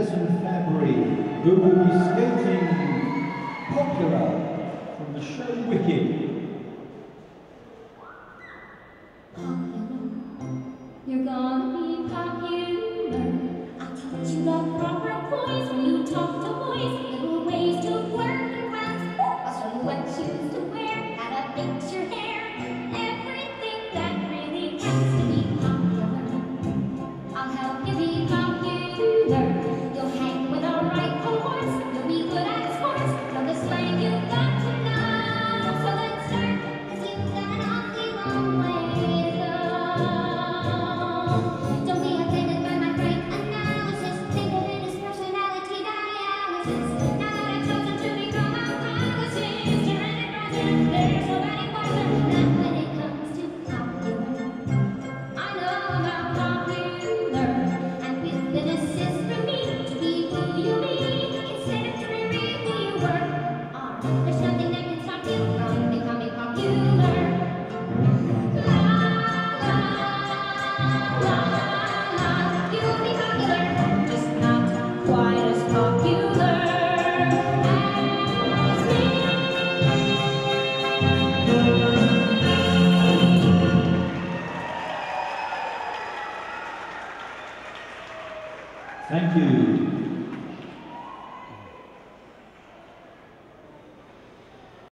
Madison Fabbri, who will be skating Popular from the show Wicked. You're gonna be popular. I taught you the proper poise when you talk to boys. Little ways to flirt and glance. A certain what shoes to wear. How to fix your